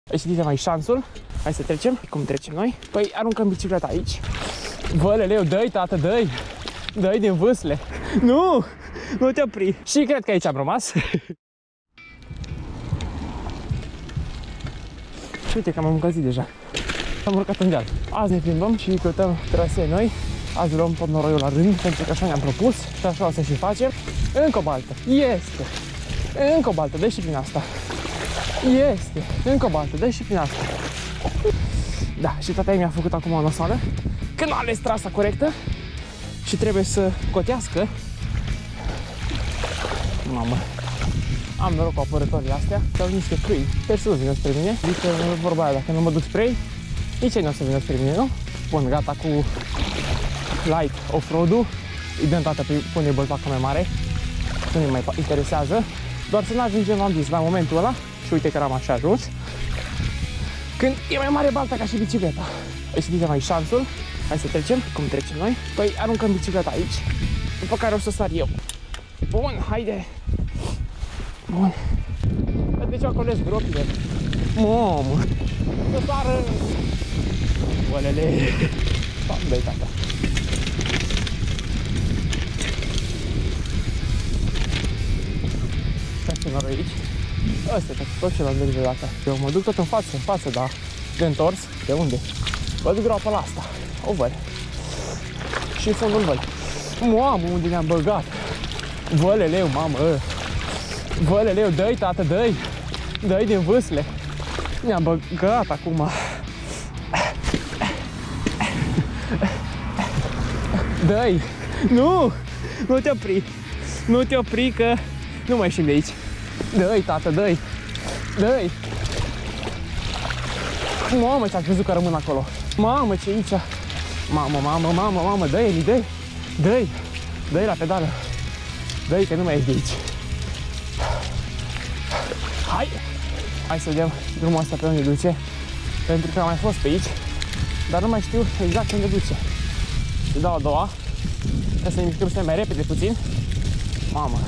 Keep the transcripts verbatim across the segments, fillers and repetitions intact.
Ai citit mai șansul? Hai să trecem. Cum trecem noi? Păi aruncăm bicicleta aici. Bă, leleu, dă-i, tată, dă-i. Dă-i din vâsle. Nu! Nu te opri. Și cred că aici am rămas. Uite că m-am încălzit deja. Am urcat în deal. Azi ne plimbăm și căutăm trasee noi. Azi luăm tot noroiul la rând, pentru că așa ne-am propus și așa o să și facem. Încă o baltă. Este. Încă o baltă. Dă și prin asta. Este. Încă o baltă. Dă și prin asta. Da, și tata mi-a făcut acum o nosoală că nu a ales trasa corectă și trebuie să cotească. Mamă. Am noroc cu apărătorile astea. Au niște câini. Sper să nu vină spre mine. Zice vorba aia, dacă nu mă duc spre ei, nici ei nu o să vină spre mine, nu? Bun, gata cu light off-road-ul. Îi dăm tata, pune băltoacă mai mare. Nu ne mai interesează. Doar să nu ajungem, v-am zis, la momentul ăla. Și uite că am așa ajuns. Când e mai mare balta ca și bicicleta. Îi știți mai șansul. Hai să trecem. Cum trecem noi? Păi aruncăm bicicleta aici. După care o să sar eu. Bun, haide. Bun. Deci acolo sunt gropile. Mamă. Să sară. Olele. Dă-i tata. Ce noroi aici? Ăsta e tot ce l-am văzut deodată. Eu mă duc tot în față, în față, dar de întors. De unde? Văd groapa la asta. O văd. Și fundul văd. Mamă, unde ne-am băgat. Vă, leleu, mamă. Vă, leleu, dă-i, tată, dă-i. Dă-i din vâsle. Ne-am băgat acum. Dă-i. Nu! Nu te opri. Nu te opri că nu mai ieșim de aici. Dă-i, tată, dă-i. Dă-i. Mamă, ți-am crezut că rămân acolo. Mamă, ce aici. Mamă, mamă, mamă, mamă, dă-i, Eli, dă-i. Dă-i. Dă-i la pedală. Dă-i că nu mai ieși de aici. Hai. Hai să vedem drumul ăsta pe unde duce. Pentru că am mai fost pe aici, dar nu mai știu exact unde duce. Și dau a doua. Ca să ne mișcăm să mai repede puțin. Mamă.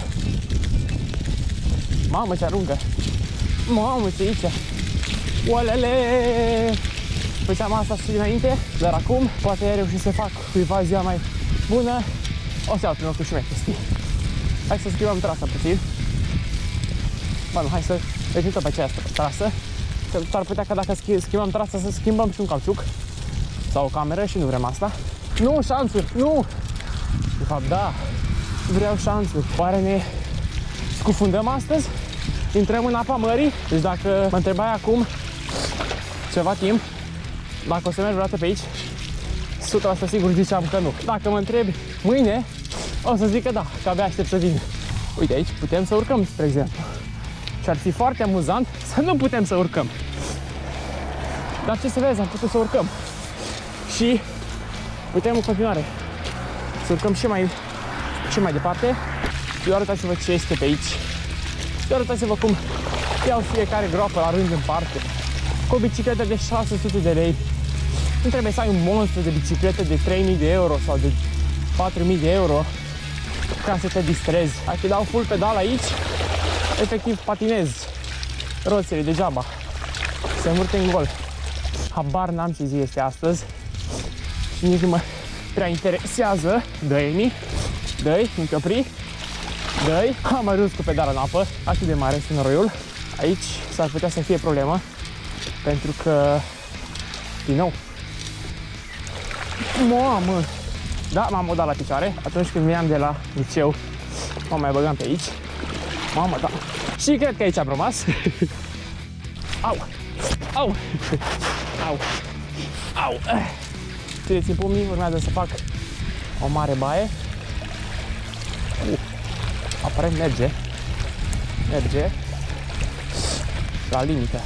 Mamă, ce aruncă. Mamă, ce aici. Olele. Făceam asta și dinainte, dar acum poate ai reușit să fac cuiva ziua mai bună. O să iau primul cu șmeche, știi. Hai să schimbăm trasa puțin. Bă, nu, hai să mergem tot pe această trasă. Că s-ar putea că dacă schimbăm trasa să schimbăm și un cauciuc. Sau o cameră și nu vrem asta. Nu, șanțuri, nu! De fapt, da, vreau șanțuri. Oare ne scufundăm astăzi? Intrăm în apa mării? Deci dacă mă întrebai acum ceva timp, dacă o să merg vreodată pe aici, o sută la sută sigur ziceam că nu. Dacă mă întrebi mâine, o să zic că da, că abia aștept să vin. Uite, aici putem să urcăm, spre exemplu. Și ar fi foarte amuzant să nu putem să urcăm. Dar ce să vezi, am putut să urcăm. Și putem în continuare să urcăm și mai, și mai departe. Eu arătați-vă ce este pe aici. Eu arătați-vă cum iau fiecare groapă la rând în parte. Cu o bicicletă de șase sute de lei. Nu trebuie să ai un monstru de bicicletă de trei mii de euro sau de patru mii de euro ca să te distrezi. Dacă dau full pedal aici, efectiv patinez roțile degeaba. Se învârte în gol. Habar n-am ce zi este astăzi și nici nu mă prea interesează. Dă-i, Emi, dă-i, nu te opri. Dă-i. Am ajuns cu pedala în apă. Atât de mare este noroiul. Aici s-ar putea să fie problemă, pentru că, din nou, mamă, da, m-am udat la picioare. Atunci când veneam de la liceu, mă mai băgam pe aici. Mamă, da. Și cred că aici am rămas. Au, au, au, au. Țineți-mi pumnii, urmează să fac o mare baie. Uh, aparent merge. Merge. La limită.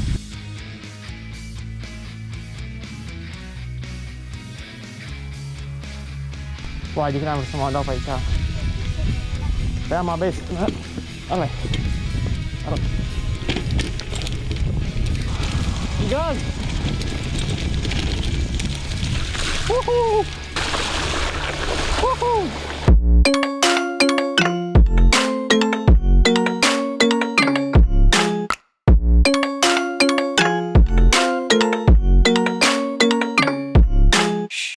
Bă, adică n-am vrut să mă dau pe aici. Prea mă abezi. Ăla-i. Arăt. Gaz! Uhu! Uhu!